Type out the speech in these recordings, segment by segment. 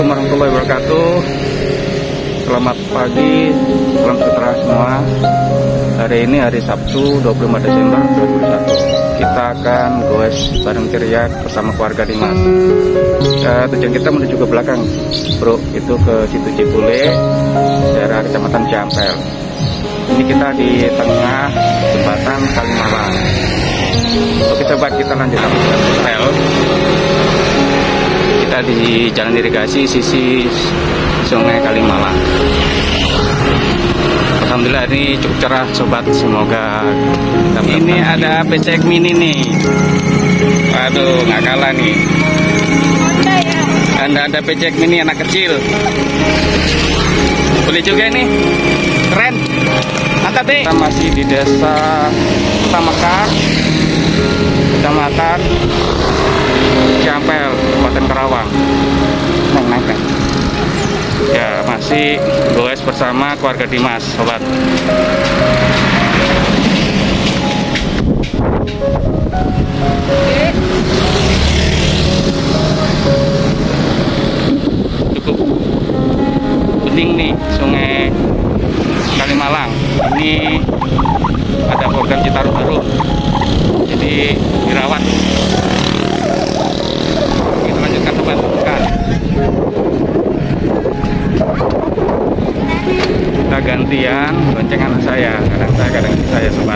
Assalamualaikum warahmatullahi wabarakatuh. Selamat pagi, salam sejahtera semua. Hari ini hari Sabtu 25 Desember 2021. Kita akan goes bareng Ciriak bersama keluarga Dimas. Tujuan kita menuju ke belakang, bro, itu ke situ Cipule, daerah Kecamatan Ciampel. Ini kita di tengah jembatan Kalimalang. Oke sobat, kita lanjutkan rel. Kita di jalan irigasi sisi Sungai Kalimalang. Alhamdulillah ini cukup cerah sobat, semoga ini ada becek mini nih. Waduh, nggak kalah nih. Ada becek mini anak kecil. Boleh juga nih, keren. Mantap deh. Kita masih di desa Tamekar, Kecamatan Ciampel, Kabupaten Karawang. Naik. Ya, masih goes bersama keluarga Dimas, sobat. Cukup bening nih Sungai Kalimalang. Ini ada program Citarum baru, jadi dirawat. Kita lanjutkan sobat. Kita gantian bonceng anak saya, kadang saya sobat.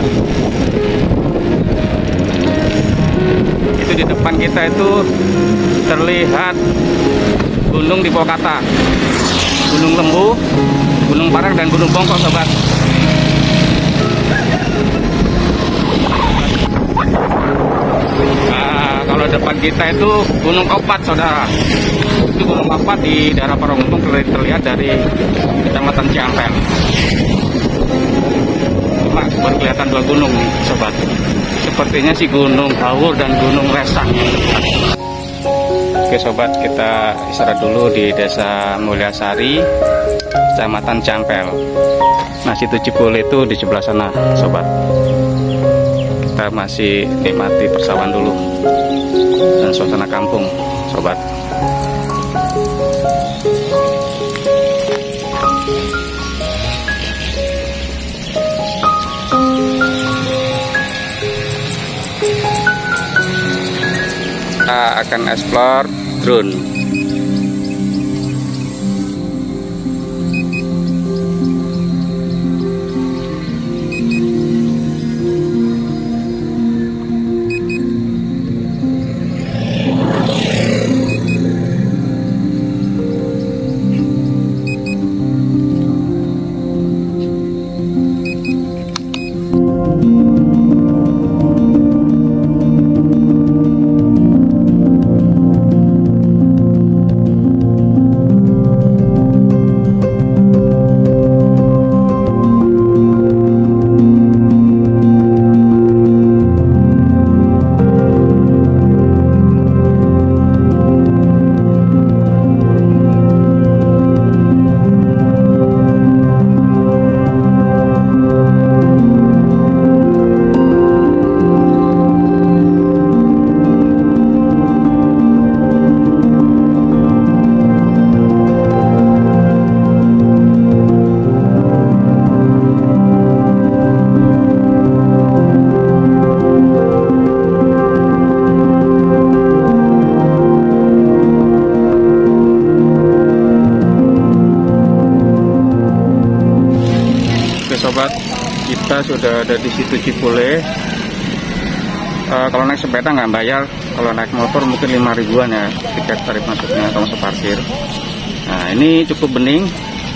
Itu di depan kita itu terlihat gunung di Pokata, Gunung Lembu, Gunung Parang, dan Gunung Bongkok sobat. Nah, kalau depan kita itu Gunung Opat saudara. Itu Gunung Opat di daerah Parongmutung, terlihat dari Kecamatan Ciampel. Cuma baru kelihatan dua gunung nih sobat. Sepertinya si Gunung Hawur dan Gunung Resang. Oke sobat, kita istirahat dulu di Desa Mulyasari, Kecamatan Ciampel. Nah, situ Cipule itu di sebelah sana sobat. Kita masih nikmati persawahan dulu dan suasana kampung sobat. Kita akan explore drone. Sobat, kita sudah ada di situ Cipule. Kalau naik sepeda nggak bayar, kalau naik motor mungkin 5 ribuan ya tiket tarif masuknya atau masuk parkir. Nah, ini cukup bening.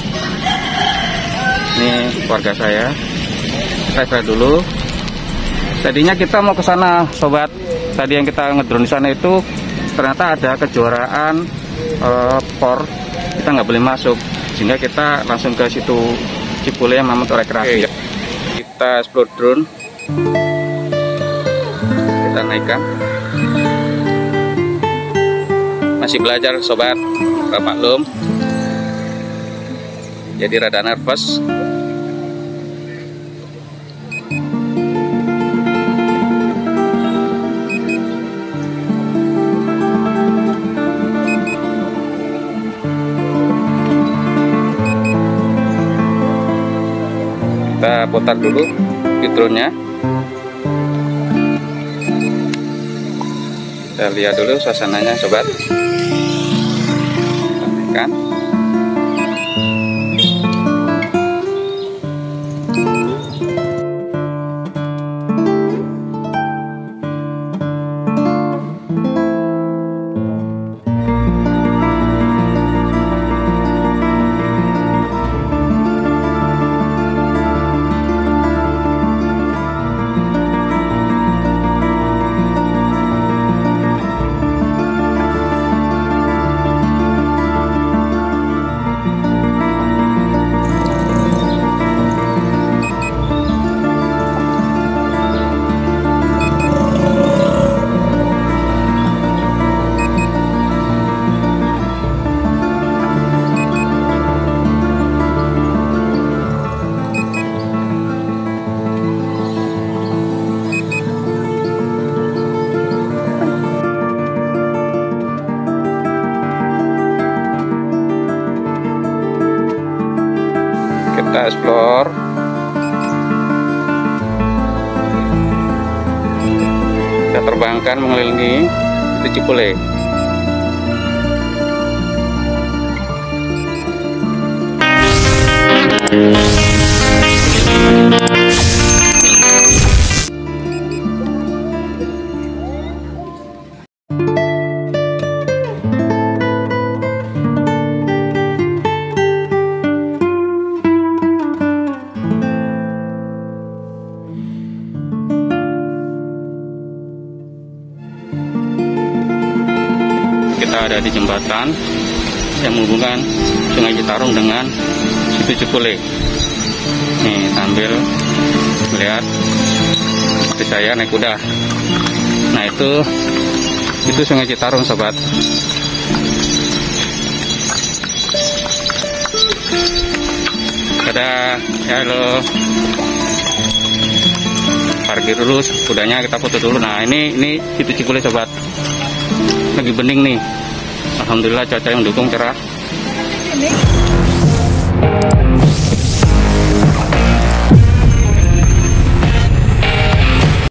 Ini keluarga saya. Kita istirahat dulu. Tadinya kita mau ke sana sobat. Tadi yang kita ngedrone di sana itu ternyata ada kejuaraan POR. Kita nggak boleh masuk, sehingga kita langsung ke situ Cipule yang memang untuk rekreasi. Kita explore drone. Kita naikkan. Masih belajar sobat, maklum. Jadi rada nervous. putar dulu intro-nya. Kita lihat dulu suasananya sobat. Kan? Kita explore. Kita terbangkan mengelilingi itu Cipule. Kita ada di jembatan yang menghubungkan Sungai Citarum dengan Situ Cipule. Nih sambil melihat seperti saya naik kuda. Nah itu Sungai Citarum sobat. Dadah, halo. Parkir dulu kudanya, kita foto dulu. Nah ini Situ Cipule sobat. Lagi bening nih. Alhamdulillah cuaca yang mendukung cerah.